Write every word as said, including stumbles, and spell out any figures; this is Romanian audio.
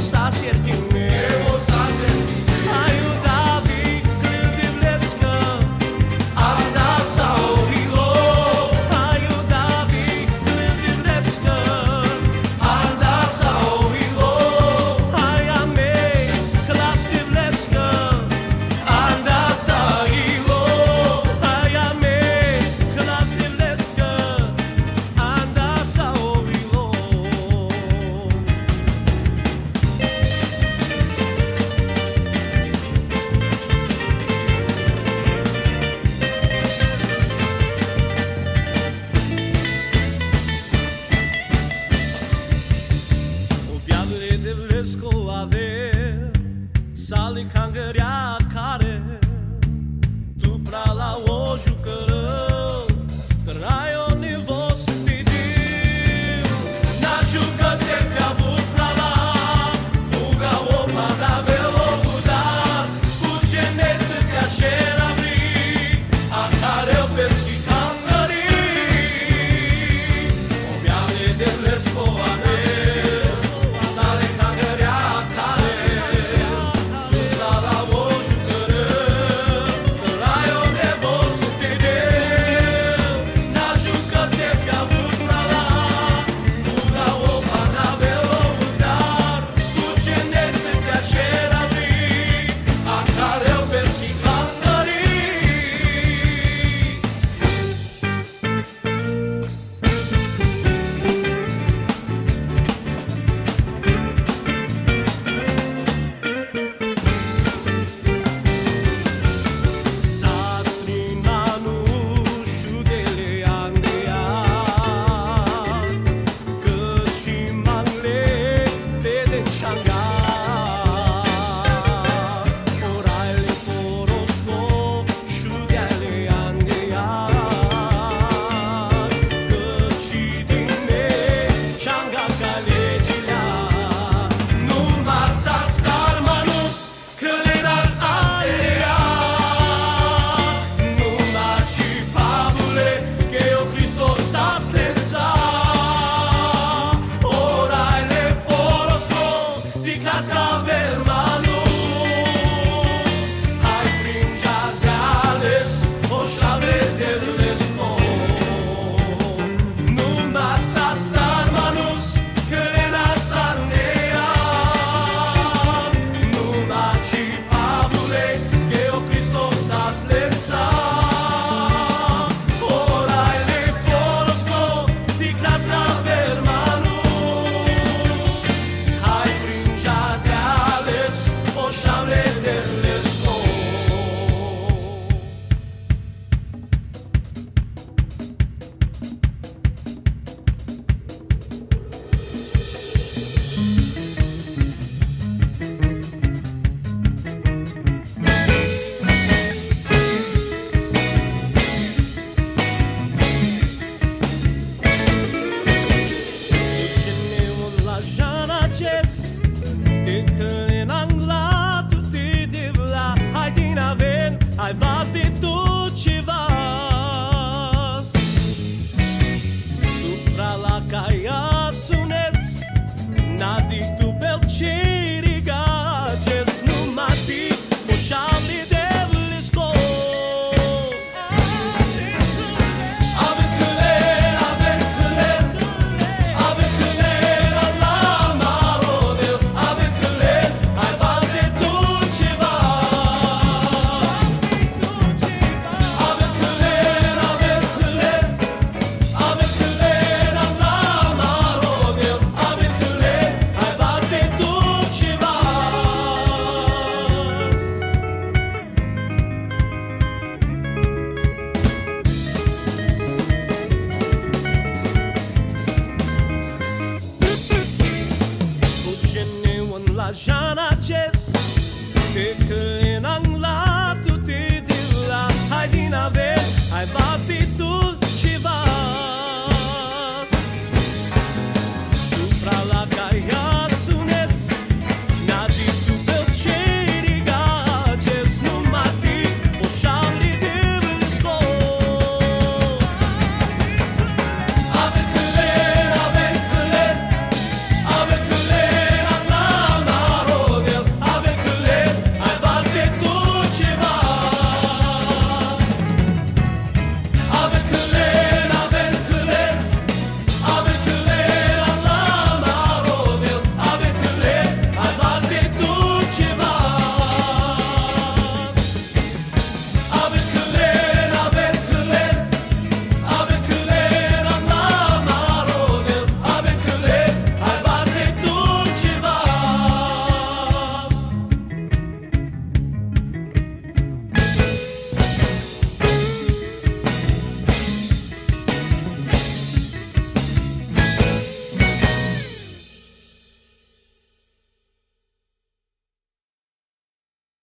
Sali cangărea care tu pra la o jucără Trai o nivo să te diu Na jucă-te pe avut pra la Fuga o pada velo budar Cu gene să te așera bri A care o peschi cangării O biale de lesco aveți Sale cangărea care Ai vas de tu ce vas Tu pra la caia sunes Nadi tu bel cerigages Nu mati o chave de lisco Ave culer, ave culer Ave culer la marodel Ave culer, ai vas de tu ce vas La jana ches te câinang la tu te dila hai din ave hai basti tu